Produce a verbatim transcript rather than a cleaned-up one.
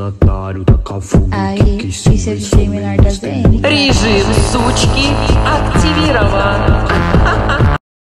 Aí, isso é D J menor das D M. Режим сучки активирован.